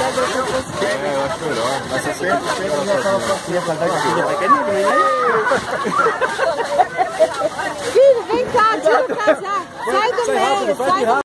eu acho melhor. Mas você sempre Filho, vem cá, tira o casaco. Sai do meio, sai do